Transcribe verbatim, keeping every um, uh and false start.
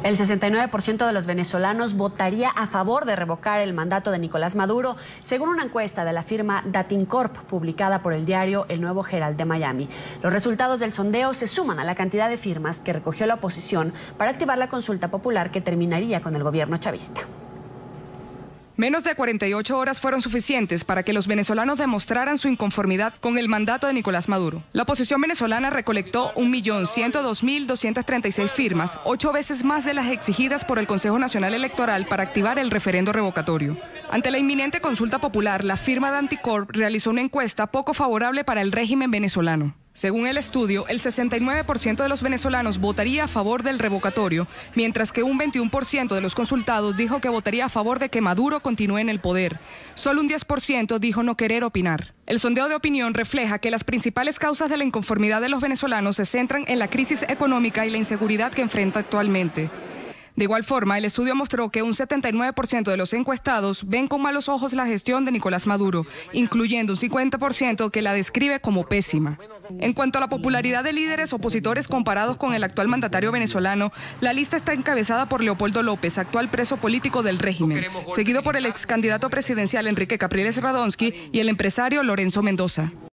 El sesenta y nueve por ciento de los venezolanos votaría a favor de revocar el mandato de Nicolás Maduro, según una encuesta de la firma Datincorp publicada por el diario El Nuevo Herald de Miami. Los resultados del sondeo se suman a la cantidad de firmas que recogió la oposición para activar la consulta popular que terminaría con el gobierno chavista. Menos de cuarenta y ocho horas fueron suficientes para que los venezolanos demostraran su inconformidad con el mandato de Nicolás Maduro. La oposición venezolana recolectó un millón ciento dos mil doscientas treinta y seis firmas, ocho veces más de las exigidas por el Consejo Nacional Electoral para activar el referendo revocatorio. Ante la inminente consulta popular, la firma Datincorp realizó una encuesta poco favorable para el régimen venezolano. Según el estudio, el sesenta y nueve por ciento de los venezolanos votaría a favor del revocatorio, mientras que un veintiuno por ciento de los consultados dijo que votaría a favor de que Maduro continúe en el poder. Solo un diez por ciento dijo no querer opinar. El sondeo de opinión refleja que las principales causas de la inconformidad de los venezolanos se centran en la crisis económica y la inseguridad que enfrenta actualmente. De igual forma, el estudio mostró que un setenta y nueve por ciento de los encuestados ven con malos ojos la gestión de Nicolás Maduro, incluyendo un cincuenta por ciento que la describe como pésima. En cuanto a la popularidad de líderes opositores comparados con el actual mandatario venezolano, la lista está encabezada por Leopoldo López, actual preso político del régimen, seguido por el ex candidato presidencial Enrique Capriles Radonsky y el empresario Lorenzo Mendoza.